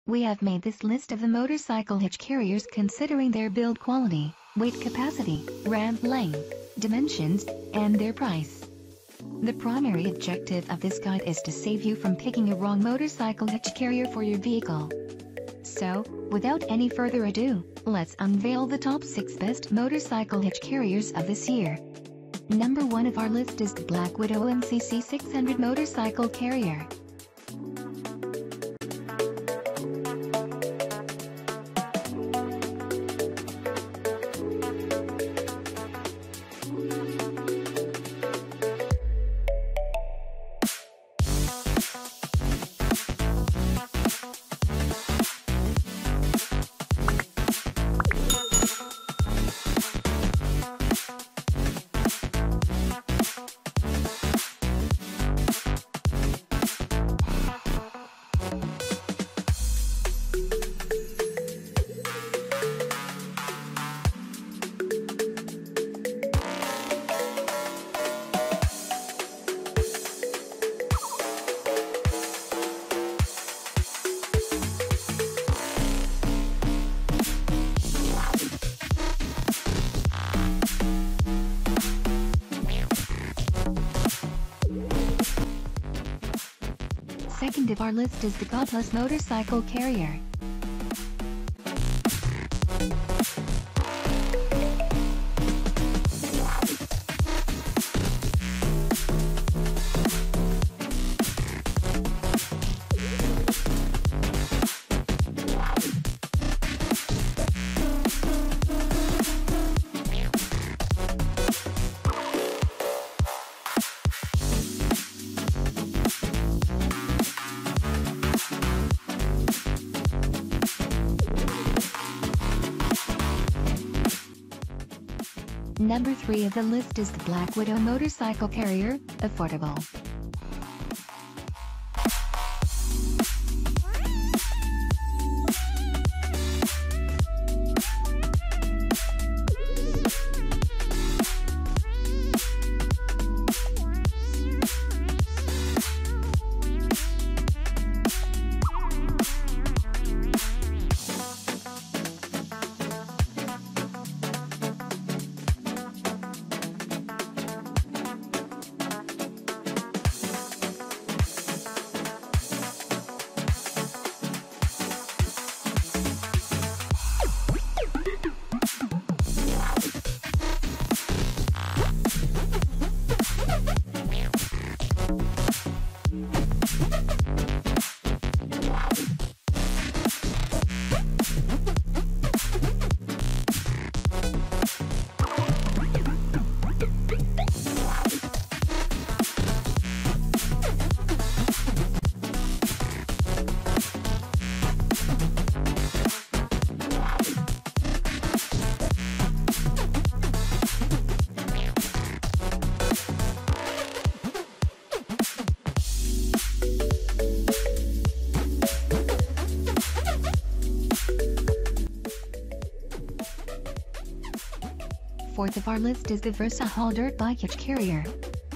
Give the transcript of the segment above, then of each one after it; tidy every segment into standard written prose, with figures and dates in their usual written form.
We have made this list of the motorcycle hitch carriers considering their build quality, weight capacity, ramp length, dimensions, and their price. The primary objective of this guide is to save you from picking a wrong motorcycle hitch carrier for your vehicle. So, without any further ado, let's unveil the top 6 best motorcycle hitch carriers of this year. Number 1 of our list is the Black Widow MCC 600 motorcycle carrier. Second of our list is the God Plus motorcycle carrier. Number 3 of the list is the Black Widow motorcycle carrier, affordable. Fourth of our list is the Versahol dirt bike hitch carrier.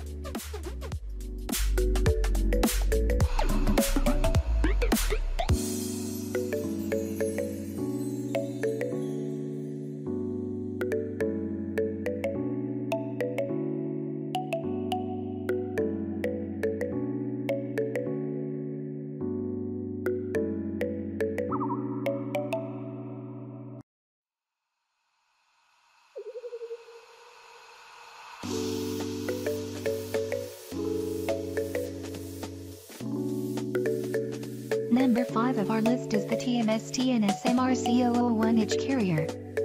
Number 5 of our list is the TMS TNS MRC001 hitch carrier.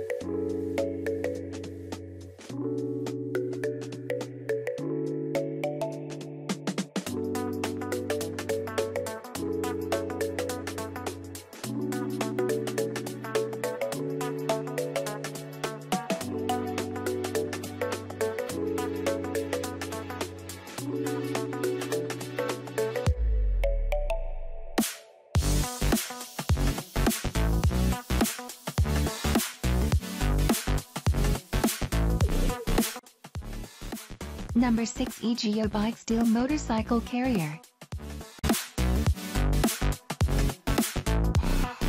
Number 6 EGO Bike Steel motorcycle carrier.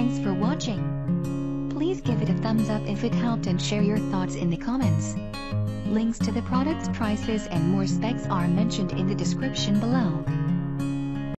Thanks for watching. Please give it a thumbs up if it helped and share your thoughts in the comments. Links to the products, prices and more specs are mentioned in the description below.